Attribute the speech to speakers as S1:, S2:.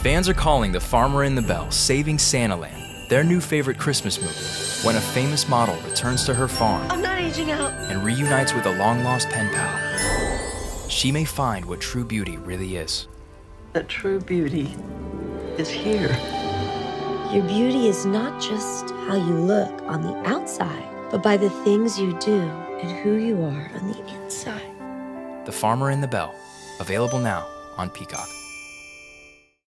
S1: Fans are calling The Farmer and the Belle Saving Santaland their new favorite Christmas movie when a famous model returns to her farm
S2: I'm not aging out.
S1: and reunites with a long-lost pen pal. She may find what true beauty really is.
S2: The true beauty is here.
S3: Your beauty is not just how you look on the outside, but by the things you do and who you are on the inside.
S1: The Farmer and the Belle, available now on Peacock.